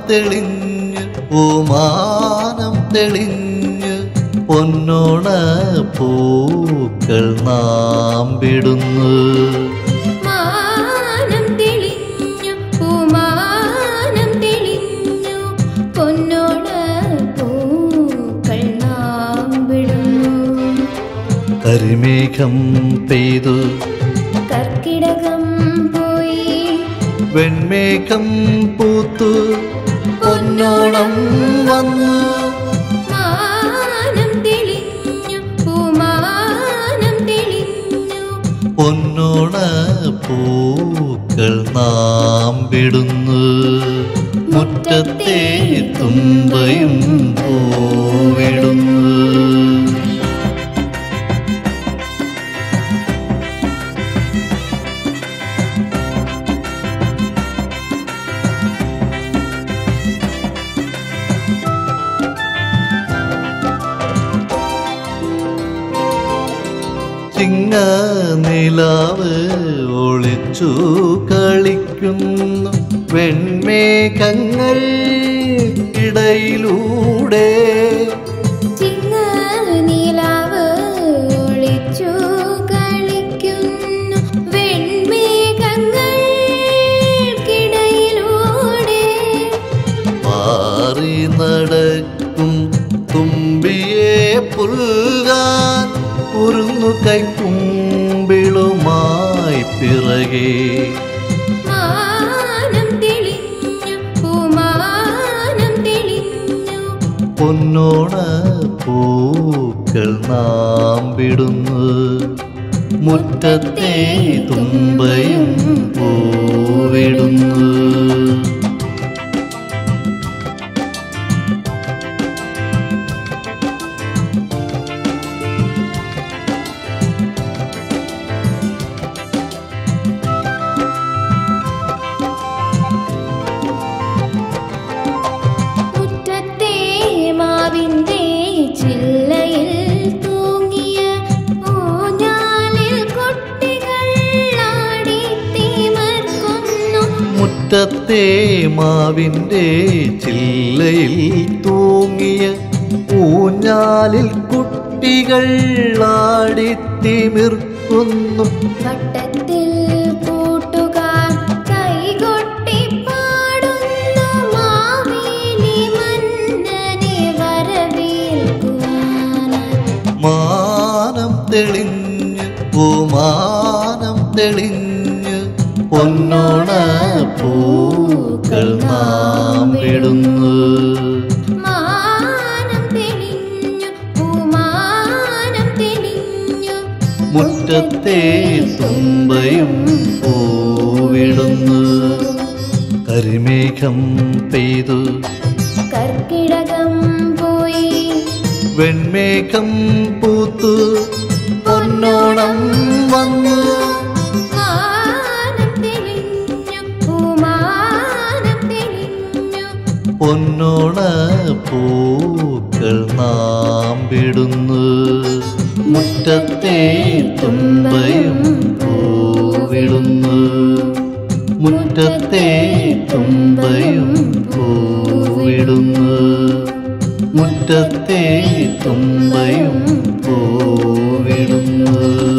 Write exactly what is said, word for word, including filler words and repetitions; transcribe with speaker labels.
Speaker 1: തെളിഞ്ഞ് പൂമാനം തെളിഞ്ഞ് പൊന്നോണ പൂക്കൾ നാം വിടുന്നു.
Speaker 2: മാനം തെളിഞ്ഞു പൂമാനം തെളിഞ്ഞു പൊന്നോണ പൂക്കൾ നാം വിടുന്നു.
Speaker 1: കരിമേഘം പെയ്തു
Speaker 2: കർക്കിടകം പോയി
Speaker 1: വെൺമേഘം പൂത്തു പൊന്നോണം വന്നു.
Speaker 2: മാനം തെളിഞ്ഞു പൂമാനം തെളിഞ്ഞു
Speaker 1: പൊന്നോണ പൂക്കൾ നാം വിടുന്നു. മുറ്റത്തെ തുമ്പയും പൂവിടുന്നു. ചിങ്ങ നിലാവ് ഒളിച്ചു കളിക്കുന്നു വെൺമേഘങ്ങൾ ഇടയിലൂടെ.
Speaker 2: ചിങ്ങ നിലാവ് ഒളിച്ചു കളിക്കുന്നു വെൺമേഘങ്ങൾക്കിടയിലൂടെ.
Speaker 1: മാറി നടക്കും തുമ്പിയെ പുൽകാൻ ഉരുന്നു കൈക്കുമ്പിളുമായി പിറകെ.
Speaker 2: മാനം തെളിഞ്ഞു പൂമാനം തെളിഞ്ഞു
Speaker 1: പൊന്നോണ പൂക്കൾ നാം വിടുന്നു. മുറ്റത്തെ തുമ്പയും പൂവിടുന്നു. മുറ്റത്തെ മാവിൻ്റെ ചില്ലയിൽ തൂങ്ങിയ ഊഞ്ഞാലിൽ കുട്ടികൾ ആടിത്തിമിർക്കുന്നു.
Speaker 2: വട്ടത്തിൽ കൂട്ടുകാർ കൈകൊട്ടി പാടുന്നു മാവേലി മന്നനെ വരവേൽക്കുവാനായി.
Speaker 1: മാനം തെളിഞ്ഞ് പൂമാനം തെളിഞ്ഞ് പൊന്നോണ പൂക്കൾ നാം വിടുന്നു.
Speaker 2: മാനം തെളിഞ്ഞു പൂമാനം തെളിഞ്ഞു
Speaker 1: മുറ്റത്തെ തുമ്പയും പൂവിടുന്നു. കരിമേഘം പെയ്തു
Speaker 2: കർക്കിടകം പോയി
Speaker 1: വെൺമേഘം പൂത്തു പൊന്നോണം വന്നു. പൊന്നോണ പൂക്കൾ നാം വിടുന്നു. മുറ്റത്തെ തുമ്പയും പൂവിടുന്നു. മുറ്റത്തെ തുമ്പയും പൂവിടുന്നു. മുറ്റത്തെ തുമ്പയും പൂവിടുന്നു.